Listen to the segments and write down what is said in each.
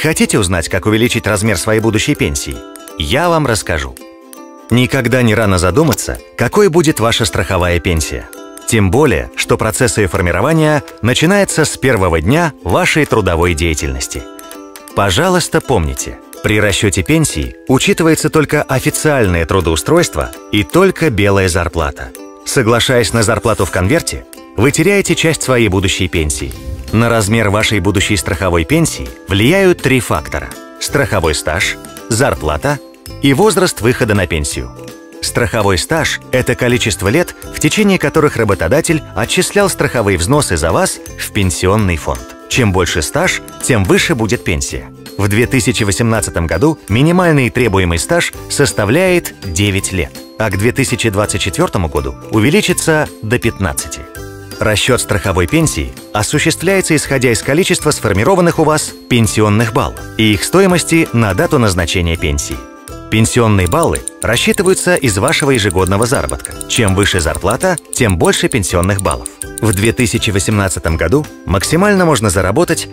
Хотите узнать, как увеличить размер своей будущей пенсии? Я вам расскажу. Никогда не рано задуматься, какой будет ваша страховая пенсия. Тем более, что процесс ее формирования начинается с первого дня вашей трудовой деятельности. Пожалуйста, помните, при расчете пенсии учитывается только официальное трудоустройство и только белая зарплата. Соглашаясь на зарплату в конверте, вы теряете часть своей будущей пенсии. На размер вашей будущей страховой пенсии влияют 3 фактора – страховой стаж, зарплата и возраст выхода на пенсию. Страховой стаж – это количество лет, в течение которых работодатель отчислял страховые взносы за вас в пенсионный фонд. Чем больше стаж, тем выше будет пенсия. В 2018 году минимальный требуемый стаж составляет 9 лет, а к 2024 году увеличится до 15. Расчет страховой пенсии осуществляется исходя из количества сформированных у вас пенсионных баллов и их стоимости на дату назначения пенсии. Пенсионные баллы рассчитываются из вашего ежегодного заработка. Чем выше зарплата, тем больше пенсионных баллов. В 2018 году максимально можно заработать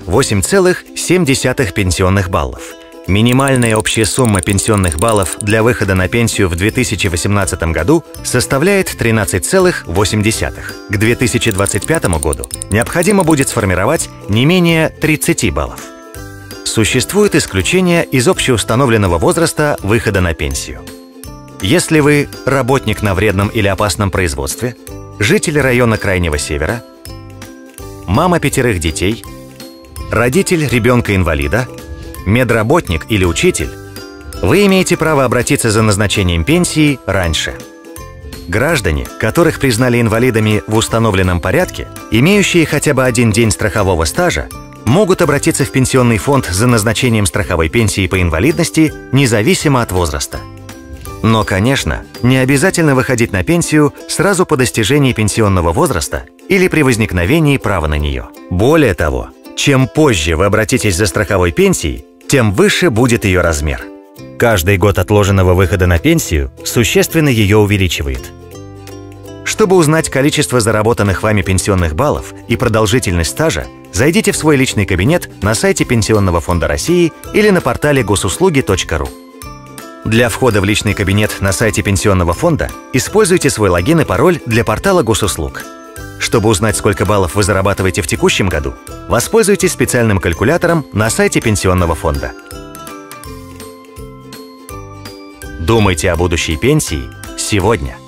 8,7 пенсионных баллов. Минимальная общая сумма пенсионных баллов для выхода на пенсию в 2018 году составляет 13,8. К 2025 году необходимо будет сформировать не менее 30 баллов. Существует исключение из общеустановленного возраста выхода на пенсию. Если вы работник на вредном или опасном производстве, житель района Крайнего Севера, мама 5 детей, родитель ребенка-инвалида, медработник или учитель, вы имеете право обратиться за назначением пенсии раньше. Граждане, которых признали инвалидами в установленном порядке, имеющие хотя бы 1 день страхового стажа, могут обратиться в пенсионный фонд за назначением страховой пенсии по инвалидности независимо от возраста. Но, конечно, не обязательно выходить на пенсию сразу по достижении пенсионного возраста или при возникновении права на нее. Более того, чем позже вы обратитесь за страховой пенсией, тем выше будет ее размер. Каждый год отложенного выхода на пенсию существенно ее увеличивает. Чтобы узнать количество заработанных вами пенсионных баллов и продолжительность стажа, зайдите в свой личный кабинет на сайте Пенсионного фонда России или на портале госуслуги.ру. Для входа в личный кабинет на сайте Пенсионного фонда используйте свой логин и пароль для портала госуслуг. Чтобы узнать, сколько баллов вы зарабатываете в текущем году, воспользуйтесь специальным калькулятором на сайте Пенсионного фонда. Думайте о будущей пенсии сегодня.